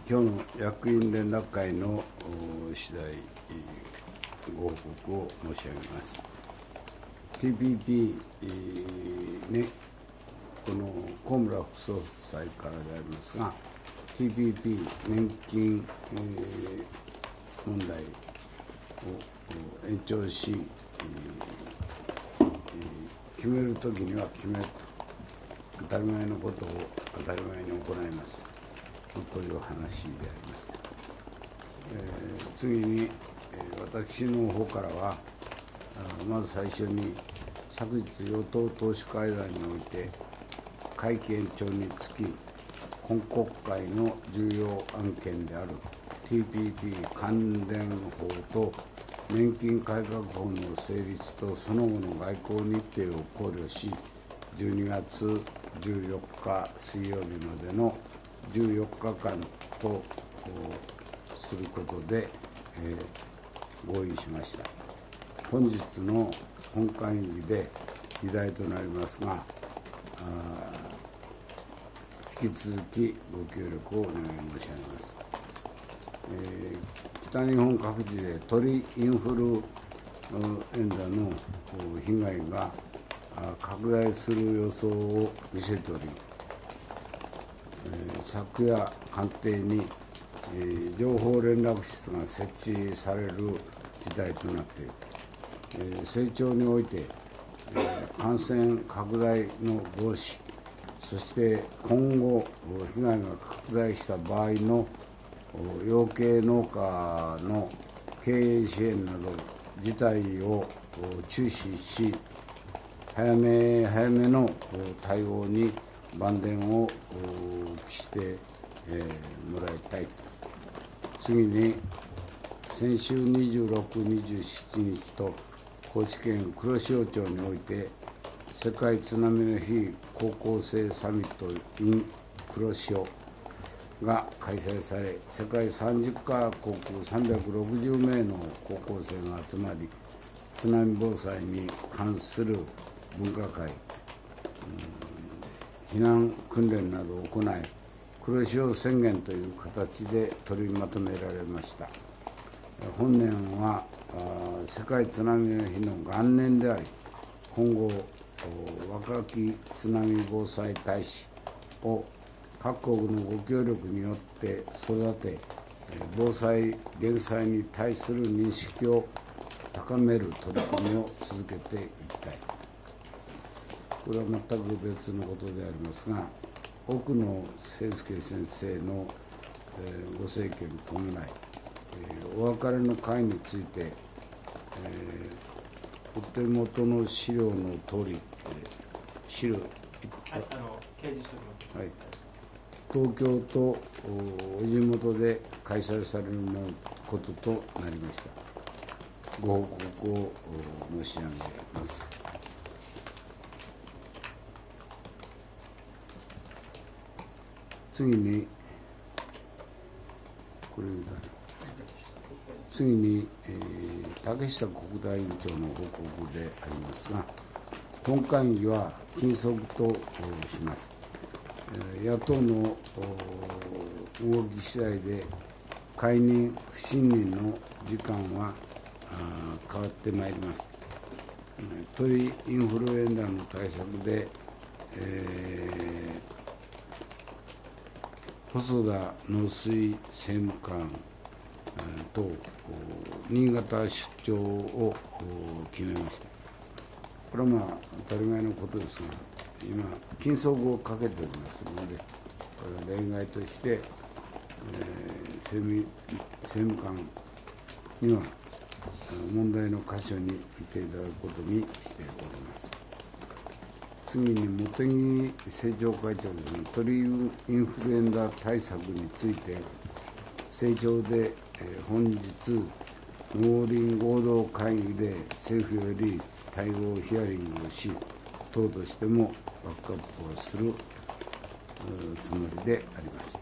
今日の役員連絡会の次第ご報告を申し上げます。TPP ね、この高村副総裁からでありますが、TPP 年金問題を延長し、決めるときには決めると、当たり前のことを当たり前に行います。こういう話であります。次に、私の方からは、まず最初に、昨日、与党党首会談において、会期延長につき、今国会の重要案件である TPP 関連法と年金改革法の成立とその後の外交日程を考慮し、12月14日水曜日までの14日間とすることで、合意しました。本日の本会議で議題となりますが、引き続きご協力をお願い申し上げます。北日本各地で鳥インフルエンザの被害が拡大する予想を見せており、昨夜、官邸に情報連絡室が設置される事態となっている。成長において、感染拡大の防止、そして今後、被害が拡大した場合の養鶏農家の経営支援など、事態を注視し、早め早めの対応に万全を期してもらいたいと。次に、先週26、27日と高知県黒潮町において、世界津波の日高校生サミット in 黒潮が開催され、世界30カ国360名の高校生が集まり、津波防災に関する分科会、避難訓練などを行い、黒潮宣言という形で取りまとめられました。本年は世界津波の日の元年であり、今後、若き津波防災大使を各国のご協力によって育て、防災・減災に対する認識を高める取り組みを続けていきたい。これは全く別のことでありますが、奥野誠介先生のご政権に伴い、お別れの会について、お手元の資料の通り、資料、 掲示しております。 はい、東京とお地元で開催されることとなりました。ご報告を申し上げます。次に、これだね。次に、竹下国大委員長の報告でありますが、本会議は緊速とします。野党の動き次第で、解任、不信任の時間は変わってまいります。鳥インフルエンザの対策で、細田農水政務官と新潟出張を決めました。これは当たり前のことですが、今、禁則をかけておりますので、これは例外として、政務官には問題の箇所に見ていただくことにしております。次に、茂木政調会長ですが、鳥インフルエンザ対策について、政調で本日、農林合同会議で政府より対応ヒアリングをし、党としてもバックアップをするつもりであります。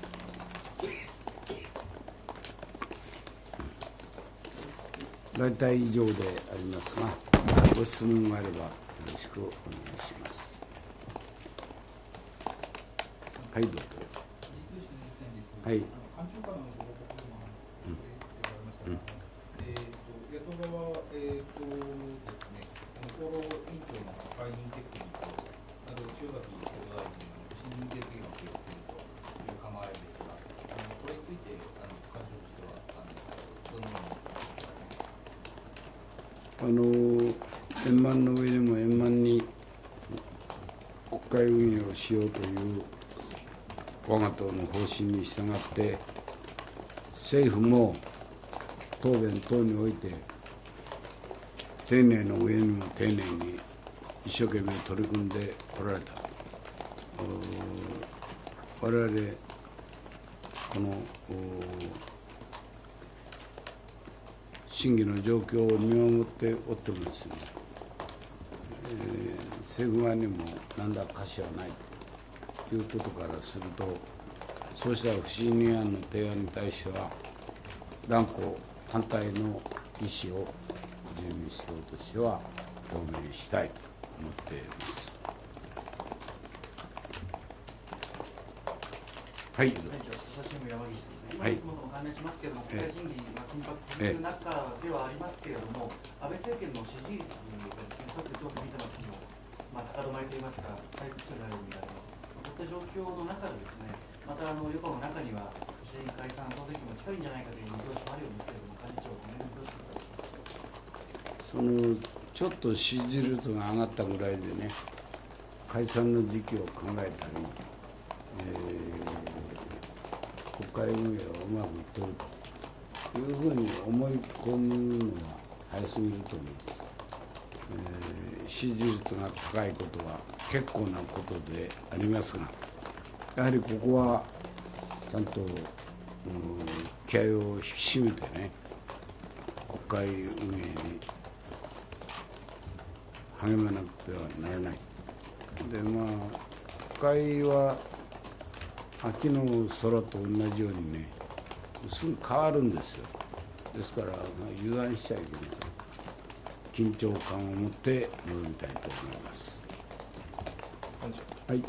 大体以上でありますが、ご質問があればよろしくお願いします。はい、どうぞ。 はい。 官庁からのご報告でもありましたが、野党側は、ですね、厚労委員長の解任決議と、塩崎厚労大臣の不信任決議を提出するという構えですが、これについて、官庁としては、どのように円満の上にも円満に国会運営をしようという我が党の方針に従って、政府も答弁等において、丁寧の上にも丁寧に一生懸命取り組んでこられた。我々、この審議の状況を見守っておってもですね、政府側にも何らかしはないということからすると、そうした不信任案の提案に対しては、断固反対の意思を自由民主党としては表明したいと思っています。はい。 今の質問とも関連しますけれども、国会審議、緊迫続く中ではありますけれども、安倍政権の支持率がですね、ちょっと見てますけども、高止まりといいますか、回復してないように見られます。こういった状況の中でですね、また与党の中には、衆議院解散、総選挙も近いんじゃないかという見通しもあるようですけれども、幹事長、この辺どうしてください。 ちょっと支持率が上がったぐらいでね、解散の時期を考えたり、国会運営をうまく取るというふうに思い込むのは早すぎると思います。支持率が高いことは結構なことでありますが、やはりここはちゃんと、気合を引き締めてね、国会運営に励まなくてはならない。で、国会は秋の空と同じようにね、すぐ変わるんですよ。ですから、油断しちゃいけない。緊張感を持って臨みたいと思います。はい。 TBS の室井です。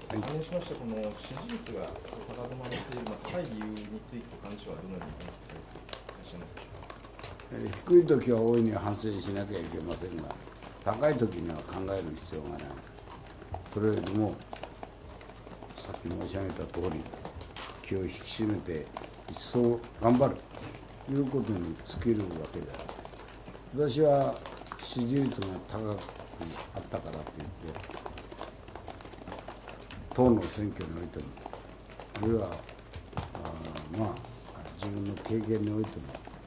関連しまして、この支持率が高止まりしている高い理由について、幹事長はどのように分析されていらっしゃいますか。 低いときは大いに反省しなきゃいけませんが、高いときには考える必要がない。それよりも、さっき申し上げたとおり、気を引き締めて、一層頑張るということに尽きるわけである。私は支持率が高くあったからといって、党の選挙においても、あるいは自分の経験においても、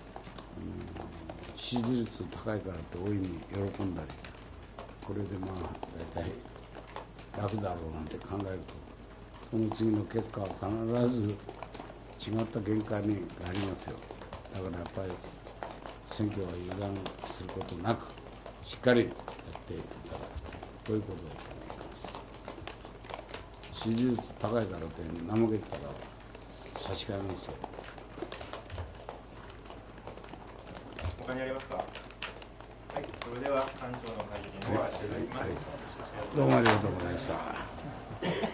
支持率高いからって大いに喜んだり、これで大体楽だろうなんて考えると、その次の結果は必ず違った結果になりますよ。だからやっぱり選挙は油断することなく、しっかりやっていただく、こういうことだと思います。支持率高いからって怠けたら差し替えますよ。 他にありますか。はい、それでは幹事長の会見を終わらせていただきます。 どうもありがとうございました。